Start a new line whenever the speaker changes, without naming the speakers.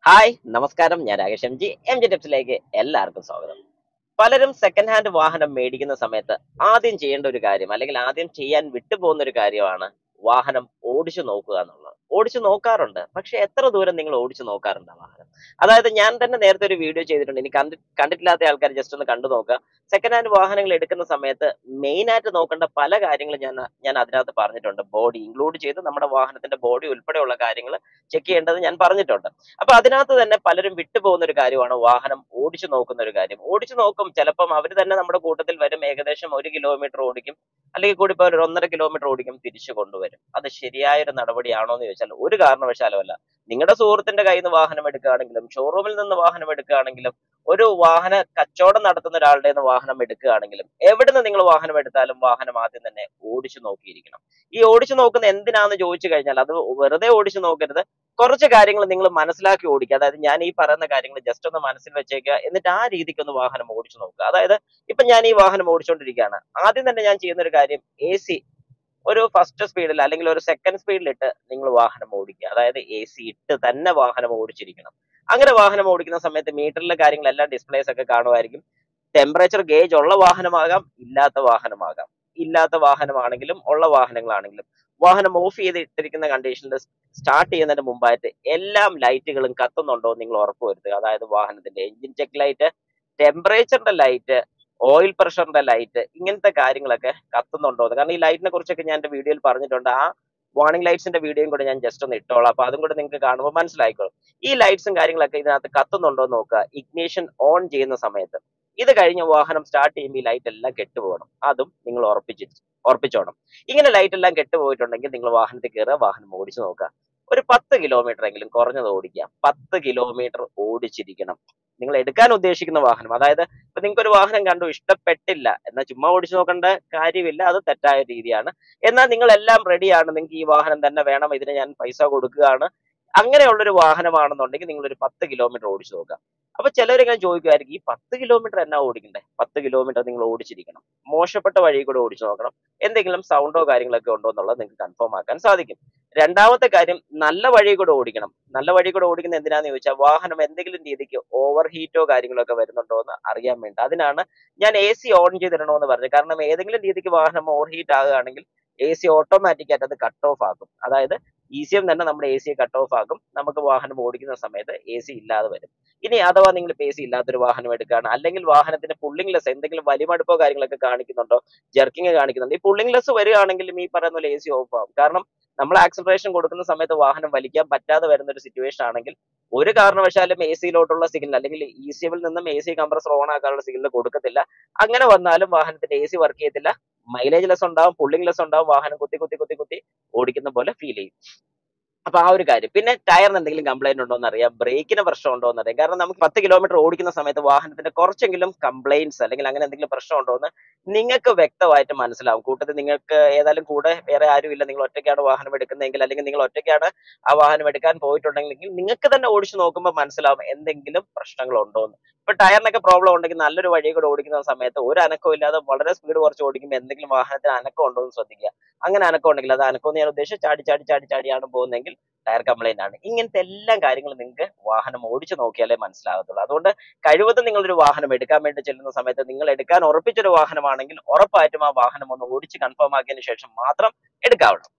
Hi നമസ്കാരം, ഞാൻ Rakesh M G ടിപ്സിലേക്ക് എല്ലാവർക്കും സ്വാഗതം. പലരും സെക്കൻഡ് ഹാൻഡ് വാഹനം മേടിക്കുന്ന സമയത്ത് ആദ്യം ചെയ്യേണ്ട ഒരു കാര്യം, അല്ലെങ്കിൽ ആദ്യം ചെയ്യാൻ വിട്ടുപോകുന്ന ഒരു കാര്യമാണ് വാഹനം ഓടിച്ചു നോക്കുക എന്നുള്ളത്. ഓടിച്ചു നോക്കാറുണ്ട്, പക്ഷെ എത്ര ദൂരം നിങ്ങൾ ഓടിച്ചു നോക്കാറുണ്ട് ആ വാഹനം? അതായത് ഞാൻ തന്നെ നേരത്തെ ഒരു വീഡിയോ ചെയ്തിട്ടുണ്ട്. ഇനി കണ്ടിട്ടില്ലാത്ത ആൾക്കാർ ജസ്റ്റ് ഒന്ന് കണ്ടു നോക്കുക. സെക്കൻഡ് ഹാൻഡ് വാഹനങ്ങൾ എടുക്കുന്ന സമയത്ത് മെയിൻ ആയിട്ട് നോക്കേണ്ട പല കാര്യങ്ങളും ഞാൻ അതിനകത്ത് പറഞ്ഞിട്ടുണ്ട്. ബോഡി ഇൻക്ലൂഡ് ചെയ്ത് നമ്മുടെ വാഹനത്തിന്റെ ബോഡി ഉൾപ്പെടെയുള്ള കാര്യങ്ങൾ ചെക്ക് ചെയ്യേണ്ടത് ഞാൻ പറഞ്ഞിട്ടുണ്ട്. അപ്പൊ അതിനകത്ത് തന്നെ പലരും വിട്ടുപോകുന്ന ഒരു കാര്യമാണ് വാഹനം ഓടിച്ചു നോക്കുന്ന ഒരു കാര്യം. ഓടിച്ചു നോക്കും, ചിലപ്പം അവർ തന്നെ നമ്മുടെ കൂട്ടത്തിൽ വരും, ഏകദേശം 1 കിലോമീറ്റർ ഓടിക്കും, അല്ലെങ്കിൽ കൂടി ഇപ്പോൾ ഒരു 1.5 കിലോമീറ്റർ ഓടിക്കും, തിരിച്ചു കൊണ്ടുവരും. അത് ശരിയായൊരു നടപടിയാണോ എന്ന് ചോദിച്ചാൽ ഒരു കാരണവശാലും അല്ല. നിങ്ങളുടെ സുഹൃത്തിന്റെ കയ്യിൽ നിന്ന് വാഹനം എടുക്കുകയാണെങ്കിലും ഷോറൂമിൽ നിന്ന് വാഹനം എടുക്കുകയാണെങ്കിലും ഒരു വാഹന കച്ചവടം നടത്തുന്ന ഒരാളുടെ നിന്ന് വാഹനം എടുക്കുകയാണെങ്കിലും എവിടുന്ന് നിങ്ങൾ വാഹനം എടുത്താലും വാഹനം ആദ്യം തന്നെ ഓടിച്ചു നോക്കിയിരിക്കണം. ഈ ഓടിച്ചു നോക്കുന്ന എന്തിനാന്ന് ചോദിച്ചു കഴിഞ്ഞാൽ അത് വെറുതെ ഓടിച്ചു നോക്കരുത്. കുറച്ച് കാര്യങ്ങൾ നിങ്ങൾ മനസ്സിലാക്കി ഓടിക്കുക. അതായത് ഞാൻ ഈ പറയുന്ന കാര്യങ്ങൾ ജസ്റ്റ് ഒന്ന് മനസ്സിൽ വെച്ചേക്കുക, എന്നിട്ട് ആ രീതിക്ക് ഒന്ന് വാഹനം ഓടിച്ചു നോക്കുക. അതായത് ഇപ്പൊ ഞാൻ ഈ വാഹനം ഓടിച്ചുകൊണ്ടിരിക്കുകയാണ്. ആദ്യം തന്നെ ഞാൻ ചെയ്യുന്ന ഒരു കാര്യം, AC ഒരു ഫസ്റ്റ് സ്പീഡിൽ അല്ലെങ്കിൽ ഒരു സെക്കൻഡ് സ്പീഡിലിട്ട് നിങ്ങൾ വാഹനം ഓടിക്കുക. അതായത് AC ഇട്ട് തന്നെ വാഹനം ഓടിച്ചിരിക്കണം. അങ്ങനെ വാഹനം ഓടിക്കുന്ന സമയത്ത് മീറ്ററിലെ കാര്യങ്ങളെല്ലാം ഡിസ്പ്ലേസ് ഒക്കെ കാണുമായിരിക്കും. ടെമ്പറേച്ചർ ഗേജ് ഉള്ള വാഹനമാകാം, ഇല്ലാത്ത വാഹനമാകാം. ഇല്ലാത്ത വാഹനമാണെങ്കിലും ഉള്ള വാഹനങ്ങളാണെങ്കിലും വാഹനം ഓഫ് ചെയ്തിട്ടിരിക്കുന്ന കണ്ടീഷനിൽ സ്റ്റാർട്ട് ചെയ്യുന്നതിന് മുമ്പായിട്ട് എല്ലാ ലൈറ്റുകളും കത്തുന്നുണ്ടോ എന്ന് നിങ്ങൾ ഉറപ്പുവരുത്തുക. അതായത് വാഹനത്തിന്റെ എഞ്ചിൻ ചെക്ക് ലൈറ്റ്, ടെമ്പറേച്ചറിന്റെ ലൈറ്റ്, ഓയിൽ പ്രഷറിന്റെ ലൈറ്റ്, ഇങ്ങനത്തെ കാര്യങ്ങളൊക്കെ കത്തുന്നുണ്ടോ എന്ന്. കാരണം ഈ ലൈറ്റിനെ കുറിച്ചൊക്കെ ഞാൻ എന്റെ വീഡിയോയിൽ പറഞ്ഞിട്ടുണ്ട്. ആ വാർണിംഗ് ലൈറ്റ്സിന്റെ വീഡിയോയും കൂടെ ഞാൻ ജസ്റ്റ് ഒന്ന് ഇട്ടോളാം. അപ്പൊ അതും കൂടെ നിങ്ങൾക്ക് കാണുമ്പോൾ മനസ്സിലായിക്കോളും. ഈ ലൈറ്റ്സും കാര്യങ്ങളൊക്കെ ഇതിനകത്ത് കത്തുന്നുണ്ടോ എന്ന് നോക്കുക ഇഗ്നിഷൻ ഓൺ ചെയ്യുന്ന സമയത്ത്. ഇത് കഴിഞ്ഞ് വാഹനം സ്റ്റാർട്ട് ചെയ്യുമ്പോൾ ഈ ലൈറ്റ് എല്ലാം കെട്ടുപോകണം. അതും നിങ്ങൾ ഉറപ്പിച്ചോണം. ഇങ്ങനെ ലൈറ്റ് എല്ലാം കെട്ടുപോയിട്ടുണ്ടെങ്കിൽ നിങ്ങൾ വാഹനത്തിൽ കയറുക, വാഹനം ഓടിച്ചു നോക്കുക. ഒരു 10 കിലോമീറ്റർ എങ്കിലും കുറഞ്ഞത് ഓടിക്കുക. 10 കിലോമീറ്റർ ഓടിച്ചിരിക്കണം. നിങ്ങൾ എടുക്കാൻ ഉദ്ദേശിക്കുന്ന വാഹനം. അതായത് ഇപ്പൊ നിങ്ങൾക്ക് ഒരു വാഹനം കണ്ടു, ഇഷ്ടപ്പെട്ടില്ല എന്നാൽ ചുമ്മാ ഓടിച്ചു നോക്കേണ്ട കാര്യമില്ല, അത് തെറ്റായ രീതിയാണ്. എന്നാൽ നിങ്ങൾ എല്ലാം റെഡിയാണ്, നിങ്ങൾക്ക് ഈ വാഹനം തന്നെ വേണം, ഇതിന് ഞാൻ പൈസ കൊടുക്കുകയാണ്, അങ്ങനെയുള്ളൊരു വാഹനമാണെന്നുണ്ടെങ്കിൽ നിങ്ങൾ ഒരു 10 കിലോമീറ്റർ ഓടിച്ചു നോക്കുക. അപ്പൊ ചിലരിങ്ങനെ ചോദിക്കുമായിരിക്കും, ഈ 10 കിലോമീറ്റർ എന്നാ ഓടിക്കണ്ടേ? 10 കിലോമീറ്റർ നിങ്ങൾ ഓടിച്ചിരിക്കണം. മോശപ്പെട്ട വഴി കൂടെ ഓടിച്ചു നോക്കണം. എന്തെങ്കിലും സൗണ്ടോ കാര്യങ്ങളൊക്കെ ഉണ്ടോ എന്നുള്ളത് നിങ്ങൾക്ക് കൺഫേം ആക്കാൻ സാധിക്കും. രണ്ടാമത്തെ കാര്യം, നല്ല വഴി കൂടെ ഓടിക്കണം. നല്ല വഴി കൂടെ ഓടിക്കുന്നത് എന്തിനാന്ന് ചോദിച്ചാൽ വാഹനം എന്തെങ്കിലും രീതിക്ക് ഓവർ ഹീറ്റോ കാര്യങ്ങളോ ഒക്കെ വരുന്നുണ്ടോ എന്ന് അറിയാൻ വേണ്ടി. അതിനാണ് ഞാൻ AC ഓൺ ചെയ്തിടണമെന്ന് പറഞ്ഞത്. കാരണം ഏതെങ്കിലും രീതിക്ക് വാഹനം ഓവർ ഹീറ്റ് ആകുകയാണെങ്കിൽ AC ഓട്ടോമാറ്റിക് ആയിട്ട് അത് കട്ട് ഓഫ് ആക്കും. അതായത് ECM തന്നെ നമ്മുടെ AC കട്ട് ഓഫ് ആക്കും. നമുക്ക് വാഹനം ഓടിക്കുന്ന സമയത്ത് AC ഇല്ലാതെ വരും. ഇനി അഥവാ നിങ്ങൾ AC ഇല്ലാത്തൊരു വാഹനം എടുക്കുകയാണ്, അല്ലെങ്കിൽ വാഹനത്തിന്റെ പുള്ളിംഗ് ലെസ് എന്തെങ്കിലും വലിമടുപ്പോ കാര്യങ്ങളൊക്കെ കാണിക്കുന്നുണ്ടോ, ജെർക്കിങ് കാണിക്കുന്നുണ്ട്, ഈ പുള്ളിംഗ് ലെസ് വരികയാണെങ്കിലും ഈ പറയുന്ന പോലെ AC ഓഫ് ആവും. കാരണം നമ്മൾ ആക്സലറേഷൻ കൊടുക്കുന്ന സമയത്ത് വാഹനം വലിക്കാൻ പറ്റാതെ വരുന്ന ഒരു സിറ്റുവേഷൻ ആണെങ്കിൽ ഒരു കാരണവശാലും AC സിഗ്നൽ അല്ലെങ്കിൽ ECM നിന്നും AC കംപ്രസർ ഓൺ ആക്കാനുള്ള സിഗ്നൽ കൊടുക്കത്തില്ല. അങ്ങനെ വന്നാലും വാഹനത്തിന്റെ AC വർക്ക് ചെയ്യത്തില്ല, മൈലേജ് ലെസ് ഉണ്ടാവും, പുള്ളിംഗ് ലെസ് ഉണ്ടാവും, വാഹനം കുത്തി കുത്തി കുത്തി കുത്തി ഓടിക്കുന്ന പോലെ ഫീൽ ചെയ്യും. അപ്പൊ ആ ഒരു കാര്യം. പിന്നെ ടയറിന് എന്തെങ്കിലും കംപ്ലൈന്റ് ഉണ്ടോ എന്ന് അറിയാം, ബ്രേക്കിന് പ്രശ്നം ഉണ്ടോ എന്ന് അറിയാം. കാരണം നമുക്ക് 10 കിലോമീറ്റർ ഓടിക്കുന്ന സമയത്ത് വാഹനത്തിന്റെ കുറച്ചെങ്കിലും കംപ്ലൈന്റ്സ് അല്ലെങ്കിൽ അങ്ങനെ എന്തെങ്കിലും പ്രശ്നം ഉണ്ടോ എന്ന് നിങ്ങൾക്ക് വ്യക്തമായിട്ട് മനസ്സിലാവും. കൂട്ടത്തിൽ നിങ്ങൾക്ക് ഏതായാലും കൂടെ വേറെ ആരും ഇല്ല, നിങ്ങൾ ഒറ്റയ്ക്കാണ് വാഹനം എടുക്കുന്നതെങ്കിൽ, അല്ലെങ്കിൽ നിങ്ങൾ ഒറ്റയ്ക്കാണ് ആ വാഹനം എടുക്കാൻ പോയിട്ടുണ്ടെങ്കിൽ നിങ്ങൾക്ക് തന്നെ ഓടിച്ചു നോക്കുമ്പോൾ മനസ്സിലാവും എന്തെങ്കിലും പ്രശ്നങ്ങൾ ഉണ്ടോ എന്ന്. ഇപ്പൊ ടയറിനൊക്കെ പ്രോബ്ലം ഉണ്ടെങ്കിൽ നല്ലൊരു വഴി കൂടെ ഓടിക്കുന്ന സമയത്ത് ഒരു അനക്കവും ഇല്ലാതെ വളരെ സ്പീഡ് കുറച്ച് ഓടിക്കുമ്പോൾ എന്തെങ്കിലും വാഹനത്തിന് അനക്കം ഉണ്ടോ എന്ന് ശ്രദ്ധിക്കുക. അങ്ങനെ അനക്കം ഉണ്ടെങ്കിൽ, അത് അനക്കം ഞാൻ ഉദ്ദേശിച്ച് ചാടി ചാടി ചാടി ചാടിയാണ് പോകുന്നതെങ്കിൽ ടയർ കംപ്ലൈന്റ് ആണ്. ഇങ്ങനത്തെ എല്ലാ കാര്യങ്ങളും നിങ്ങൾക്ക് വാഹനം ഓടിച്ചു നോക്കിയാലേ മനസ്സിലാകത്തുള്ളൂ. അതുകൊണ്ട് കഴിവതും നിങ്ങളൊരു വാഹനം എടുക്കാൻ വേണ്ടി ചെല്ലുന്ന സമയത്ത്, നിങ്ങൾ എടുക്കാൻ ഉറപ്പിച്ചൊരു വാഹനമാണെങ്കിൽ ഉറപ്പായിട്ടും ആ വാഹനം ഒന്ന് ഓടിച്ച് കൺഫേം ആക്കിയതിനു ശേഷം മാത്രം എടുക്കാവുള്ളൂ.